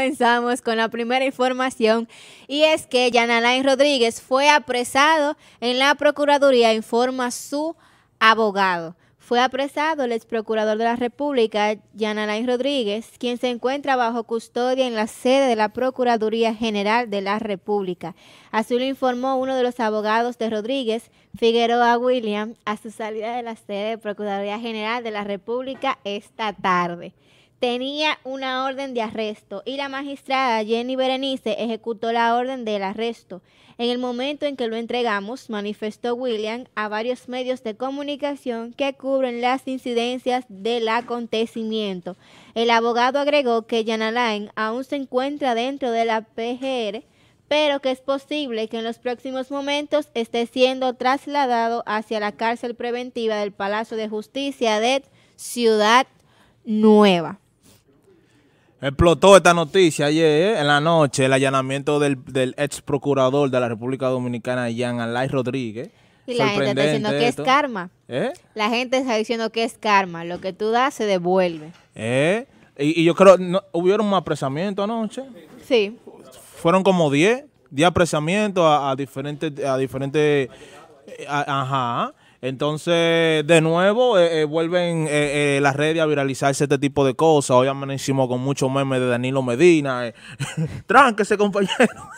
comenzamos con la primera información y es que Jan Alain Rodríguez fue apresado en la Procuraduría, informa su abogado. Fue apresado el ex procurador de la República, Jan Alain Rodríguez, quien se encuentra bajo custodia en la sede de la Procuraduría General de la República. Así lo informó uno de los abogados de Rodríguez, Figueroa William, a su salida de la sede de Procuraduría General de la República esta tarde. Tenía una orden de arresto y la magistrada Jenny Berenice ejecutó la orden del arresto. En el momento en que lo entregamos, manifestó William a varios medios de comunicación que cubren las incidencias del acontecimiento. El abogado agregó que Jan Alain aún se encuentra dentro de la PGR, pero que es posible que en los próximos momentos esté siendo trasladado hacia la cárcel preventiva del Palacio de Justicia de Ciudad Nueva. Explotó esta noticia ayer en la noche, el allanamiento del ex procurador de la República Dominicana, Jan Alain Rodríguez. Y la gente está diciendo que es karma. La gente está diciendo que es karma. Lo que tú das se devuelve. Y yo creo, ¿hubieron más apresamientos anoche? Sí. Fueron como 10 apresamientos a diferentes. Ajá. Entonces, de nuevo, vuelven las redes a viralizarse este tipo de cosas. Hoy amanecimos con muchos memes de Danilo Medina. Tránquese, compañero.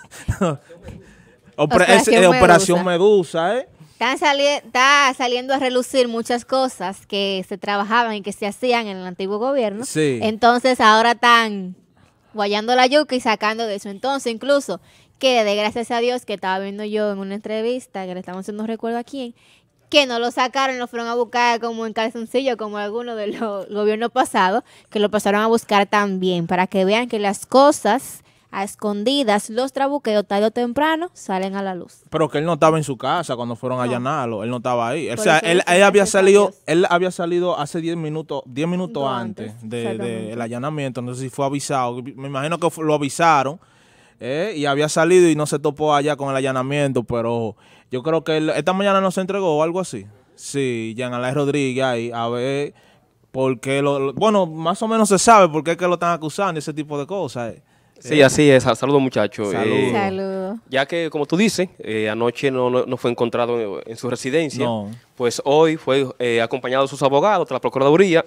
Operación Medusa, Está saliendo a relucir muchas cosas que se trabajaban y que se hacían en el antiguo gobierno. Sí. Entonces, ahora están guayando la yuca y sacando de eso. Entonces, incluso, que de gracias a Dios, que estaba viendo yo en una entrevista, que le estamos haciendo recuerdo a quién, que no lo sacaron, lo fueron a buscar como en calzoncillo, como algunos de los gobiernos pasados, que lo pasaron a buscar también, para que vean que las cosas a escondidas, los trabuqueos, tarde o temprano, salen a la luz. Pero que él no estaba en su casa cuando fueron a allanarlo, él no estaba ahí. O sea, él había salido hace 10 minutos antes del allanamiento, no sé si fue avisado, me imagino que lo avisaron, y había salido y no se topó allá con el allanamiento, pero yo creo que esta mañana no se entregó o algo así. Sí, Jan Alain Rodríguez ahí, a ver por qué bueno, más o menos se sabe por qué es que lo están acusando, ese tipo de cosas. Sí, así es. Saludos, muchachos. Saludos. Ya que, como tú dices, anoche no fue encontrado en su residencia, pues hoy fue acompañado de sus abogados de la Procuraduría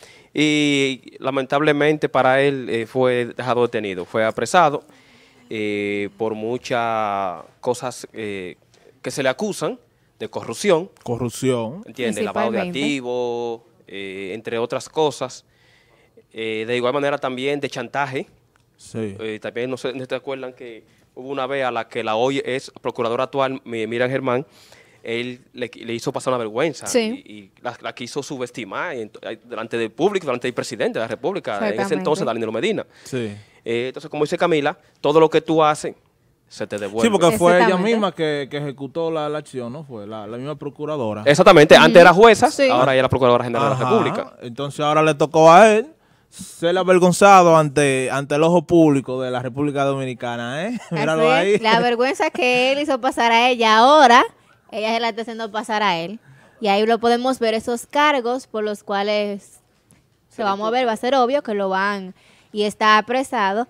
y lamentablemente para él fue dejado detenido, fue apresado por muchas cosas que se le acusan de corrupción. ¿Entiendes? Lavado de activos, entre otras cosas. De igual manera también de chantaje. Sí. También no sé, ¿no te acuerdan que hubo una vez a la que la hoy es procuradora actual, Miriam Germán, él le hizo pasar una vergüenza y la quiso subestimar delante del público, delante del presidente de la República, en ese entonces, Danilo Medina. Sí. Entonces, como dice Camila, todo lo que tú haces se te devuelve. Sí, porque fue ella misma que ejecutó la acción, ¿no? Fue la misma procuradora. Exactamente, antes era jueza, ahora ella es la Procuradora General de la República. Entonces ahora le tocó a él ser avergonzado ante el ojo público de la República Dominicana, Míralo ahí. La vergüenza que él hizo pasar a ella, ahora ella se la está haciendo pasar a él. Y ahí lo podemos ver, esos cargos por los cuales se va a mover, va a ser obvio que lo van y está apresado.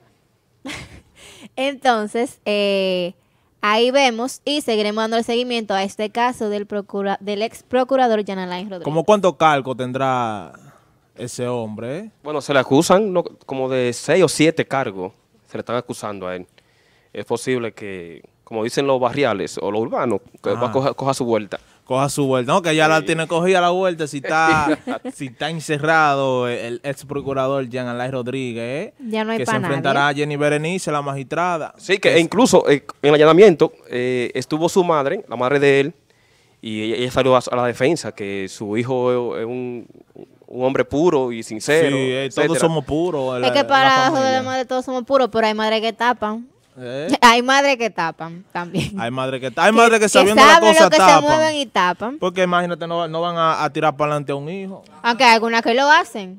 Entonces, ahí vemos y seguiremos dando el seguimiento a este caso del ex procurador Jan Alain Rodríguez. ¿Cómo cuántos cargos tendrá ese hombre? Bueno, se le acusan como de 6 o 7 cargos, se le están acusando a él. Es posible que, como dicen los barriales o los urbanos, que coja su vuelta. Coja su vuelta. No, que ya la tiene cogida la vuelta si está encerrado el ex procurador Jan Alain Rodríguez, ya no hay que se enfrentará a Jenny Berenice, la magistrada. Sí, que incluso en el allanamiento estuvo su madre, la madre de él, y ella salió a la defensa, que su hijo es un hombre puro y sincero. Sí, todos somos puros. Es que para la madre todos somos puros, pero hay madres que tapan. Hay madres que tapan también. Hay madres que sabiendo la cosa que tapan. se mueven y tapan. Porque imagínate, no van a tirar para adelante a un hijo. Aunque hay algunas que lo hacen.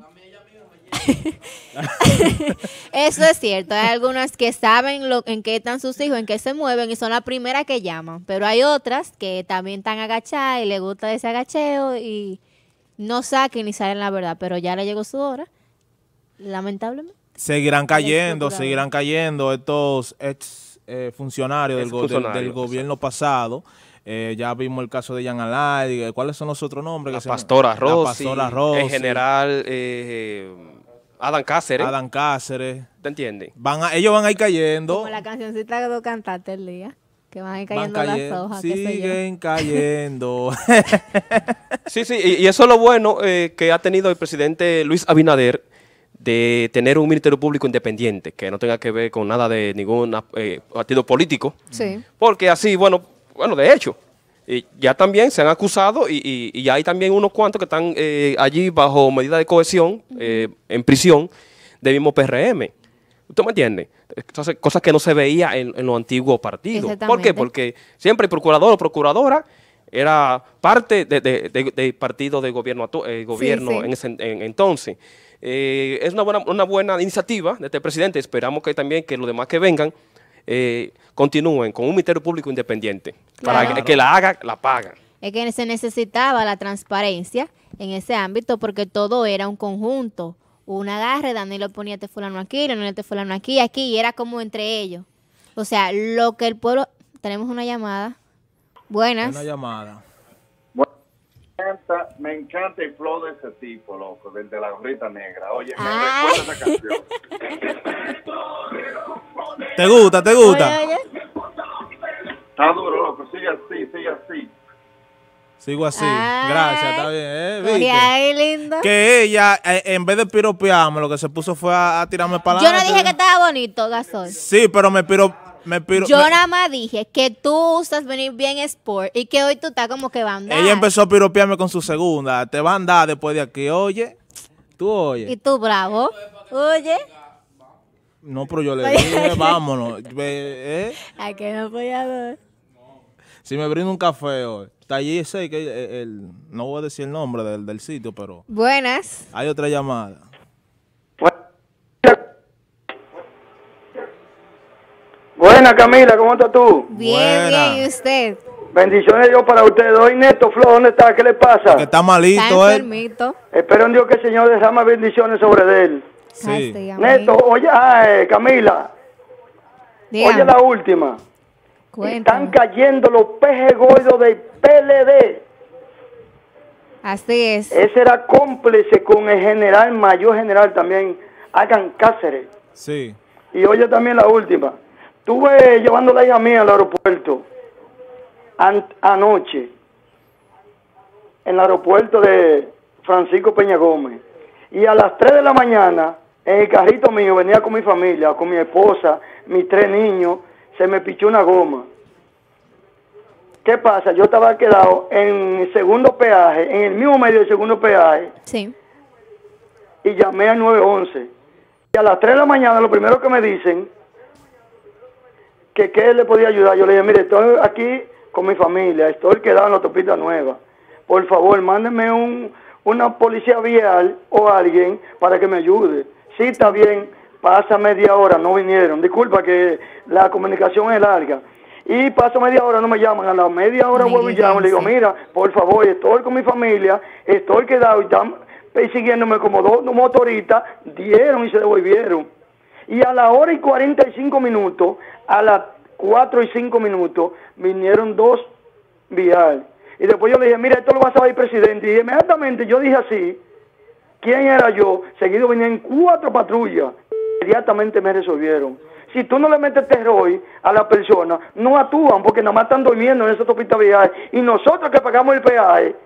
Eso es cierto. Hay algunas que saben en qué están sus hijos, en qué se mueven y son las primeras que llaman. Pero hay otras que también están agachadas y les gusta ese agacheo y no saquen ni saben la verdad. Pero ya le llegó su hora, lamentablemente. seguirán cayendo estos ex funcionarios del gobierno pasado. Ya vimos el caso de Jan Alain. ¿Cuáles son los otros nombres? La Pastora Rossi, el general Adán Cáceres. ¿Te entiendes? Ellos van a ir cayendo. Como la cancioncita que tú cantaste el día. Que van a ir cayendo las hojas. Siguen cayendo. Sí, y eso es lo bueno que ha tenido el presidente Luis Abinader, de tener un Ministerio Público independiente, que no tenga que ver con nada de ningún partido político. Sí. Porque así, bueno, de hecho, ya también se han acusado y ya hay también unos cuantos que están allí bajo medida de cohesión, en prisión, del mismo PRM. ¿Usted me entiende? Entonces, cosas que no se veía en los antiguos partidos. ¿Por qué? Porque siempre el procurador o procuradora era parte del partido de gobierno, en ese entonces. Es una buena iniciativa de este presidente. Esperamos que también que los demás que vengan continúen con un Ministerio Público independiente. Claro. Para que la haga, la pagan. Es que se necesitaba la transparencia en ese ámbito porque todo era un conjunto. Un agarre, Danilo ponía este fulano aquí, Danilo este fulano aquí, y era como entre ellos. O sea, lo que el pueblo... Tenemos una llamada. Buenas. Una llamada. Me encanta el flow de ese tipo, loco, del de la gorrita negra. Oye, me recuerda esa canción. ¿Te gusta? Oye. Está duro, loco, sigue así. Sigo así. Gracias, está bien. ¿Viste? Ay, lindo. Que ella, en vez de piropearme, lo que se puso fue a tirarme para Yo adelante. no dije que estaba bonito, Gasol. Sí, pero me piro. Yo nada más dije que tú usas venir bien sport y que hoy tú estás como que va a andar. Ella empezó a piropearme con su segunda. Te va a andar después de aquí. Oye, tú oye. Y tú bravo. Oye. No, pero yo le dije, vámonos. ¿A qué no podía ver? Si me brindo un café hoy. Está allí, sé que no voy a decir el nombre del sitio, pero... Buenas. Hay otra llamada. Buena, Camila, ¿cómo estás tú? Bien, bien, ¿y usted? Bendiciones Dios para ustedes. Hoy Neto Flo, ¿dónde está? ¿Qué le pasa? Que está malito, Está enfermito. Espero en Dios que el Señor derrame bendiciones sobre él. Sí. Neto, oye, Camila, Dígame. oye la última. Cuéntame. Están cayendo los pejes gordos del PLD. Así es. Ese era cómplice con el general, mayor general también, Adán Cáceres. Sí. Y oye también la última. Estuve llevando la hija mía al aeropuerto anoche, en el aeropuerto de Francisco Peña Gómez. Y a las 3 de la mañana, en el carrito mío, venía con mi familia, con mi esposa, mis 3 niños, se me pichó una goma. ¿Qué pasa? Yo estaba quedado en el segundo peaje, en el mismo medio del segundo peaje. Sí. Y llamé al 911. Y a las 3 de la mañana, lo primero que me dicen, que qué le podía ayudar. Yo le dije, mire, estoy aquí con mi familia, estoy quedado en la autopista nueva. Por favor, mándenme una policía vial o alguien para que me ayude. Sí, está bien, pasa media hora, no vinieron. Disculpa que la comunicación es larga. Y pasa media hora, no me llaman. A la media hora vuelvo y llamo. Le digo, mira, por favor, estoy con mi familia, estoy quedado y están persiguiéndome como 2 motoristas, dieron y se devolvieron. Y a la hora y 45 minutos, a las 4 y 5 minutos, vinieron 2 vial. Y después yo le dije, mira, esto lo va a saber el presidente. Y inmediatamente yo dije así, ¿quién era yo? Seguido venían 4 patrullas. Inmediatamente me resolvieron. Si tú no le metes terror a la persona, no actúan porque nada más están durmiendo en esa autopista vial. Y nosotros que pagamos el peaje,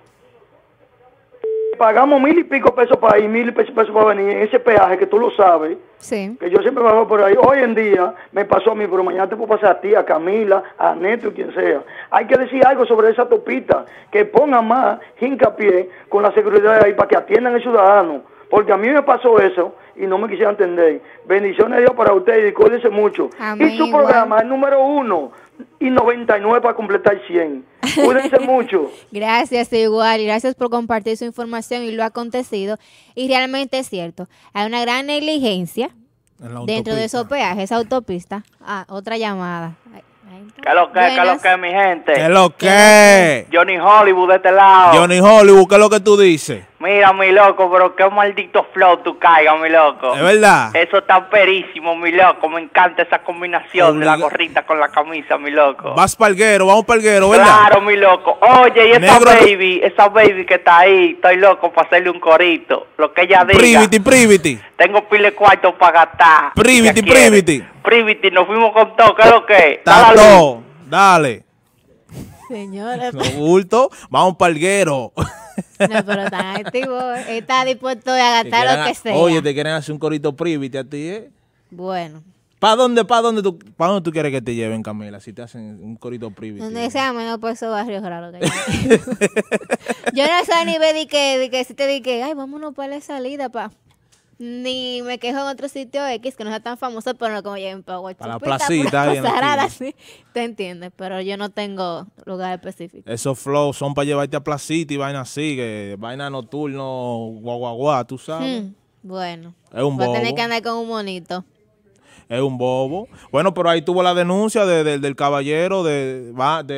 pagamos 1,000 y pico pesos para ir, 1,000 y pesos para venir en ese peaje que tú lo sabes. Sí. Que yo siempre bajo por ahí. Hoy en día me pasó a mí, pero mañana te puedo pasar a ti, a Camila, a Neto y quien sea. Hay que decir algo sobre esa autopista, que pongan más hincapié con la seguridad ahí para que atiendan al ciudadano. Porque a mí me pasó eso y no me quisiera entender. Bendiciones de Dios para ustedes y cuídense mucho. Amén, y su igual. programa es número 1 y 99 para completar 100. Cuídense mucho. Gracias, igual, y gracias por compartir su información y lo acontecido. Y realmente es cierto, hay una gran negligencia dentro de esos peajes, esa autopista. Otra llamada. Ahí está. ¿Qué es lo que, mi gente? ¿Qué es lo que? Johnny Hollywood de este lado. Johnny Hollywood, ¿qué es lo que tú dices? Mira, mi loco, pero qué maldito flow tú caigas, mi loco. ¿Es verdad? Eso está perísimo, mi loco. Me encanta esa combinación de la gorrita con la camisa, mi loco. Vas palguero, vamos palguero, ¿verdad? Claro, mi loco. Oye, y esa baby que está ahí, estoy loco para hacerle un corito. Lo que ella diga. Privity. Tengo pile cuarto para gastar. Privity. Nos fuimos con todo, ¿qué es lo que? Está todo. Dale. Señora. No bulto, vamos palguero. No, pero tan activo. Está dispuesto a gastar lo que sea. Oye, te quieren hacer un corito privity a ti, ¿eh? Bueno. ¿Para dónde tú quieres que te lleven, Camila? Si te hacen un corito privity. Donde sea menos por esos barrios raros que hay. Yo no sé ni ver de que si te dije, ay, vámonos para la salida, pa. Ni me quejo en otro sitio X que no sea tan famoso, pero no como lleven para la placita. ¿Sí? Te entiendes, pero yo no tengo lugar específico. Esos flows son para llevarte a placita y vaina así, que vaina nocturno, guaguaguá, tú sabes. Bueno, es un bobo. Va a tener que andar con un monito. Es un bobo. Bueno, pero ahí tuvo la denuncia del caballero de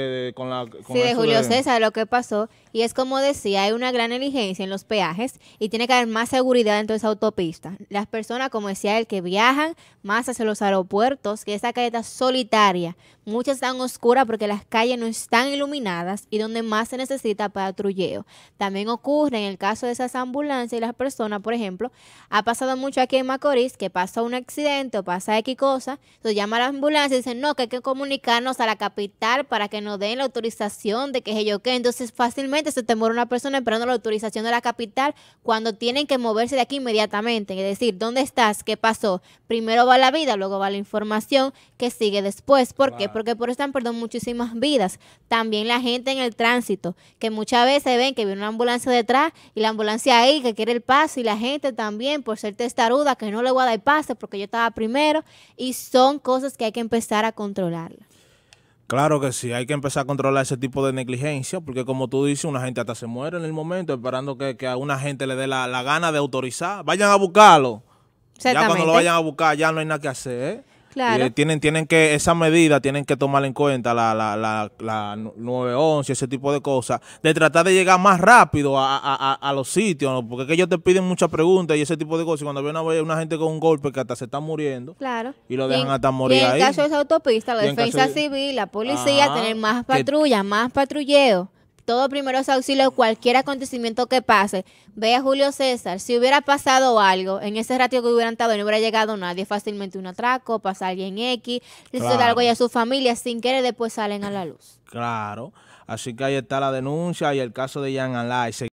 Julio César, lo que pasó. Y es como decía, hay una gran negligencia en los peajes y tiene que haber más seguridad dentro de esa autopista. Las personas, como decía él, que viajan más hacia los aeropuertos, que esa calle está solitaria. Muchas están oscuras porque las calles no están iluminadas y donde más se necesita patrulleo. También ocurre en el caso de esas ambulancias y las personas, por ejemplo, ha pasado mucho aquí en Macorís que pasa un accidente o pasa X cosa, entonces llama a la ambulancia y dicen, no, que hay que comunicarnos a la capital para que nos den la autorización de que yo qué. Entonces fácilmente se te muere una persona esperando la autorización de la capital cuando tienen que moverse de aquí inmediatamente. Es decir, ¿dónde estás? ¿Qué pasó? Primero va la vida, luego va la información que sigue después. ¿Por qué? Porque por eso están perdiendo muchísimas vidas. También la gente en el tránsito, que muchas veces ven que viene una ambulancia detrás y la ambulancia ahí que quiere el paso y la gente también por ser testaruda que no le voy a dar pase porque yo estaba primero y son cosas que hay que empezar a controlarlas. Claro que sí, hay que empezar a controlar ese tipo de negligencia, porque como tú dices, una gente hasta se muere en el momento esperando que a una gente le dé la gana de autorizar. Vayan a buscarlo. Ya cuando lo vayan a buscar ya no hay nada que hacer, ¿eh? Claro. Tienen que, esa medida tienen que tomar en cuenta la 911, ese tipo de cosas, de tratar de llegar más rápido a los sitios, ¿no? Porque es que ellos te piden muchas preguntas y ese tipo de cosas, y cuando ven una gente con un golpe que hasta se está muriendo, claro, y lo dejan hasta morir ahí. Y en caso de esa autopista, la defensa civil, la policía, tener más patrullas, más patrulleo. Todo primeros auxilios, cualquier acontecimiento que pase. Ve a Julio César, si hubiera pasado algo, en ese ratio que hubieran estado, no hubiera llegado nadie, fácilmente un atraco, pasa alguien X, le sucede algo a su familia, sin querer después salen a la luz. Claro, así que ahí está la denuncia y el caso de Jean Alain.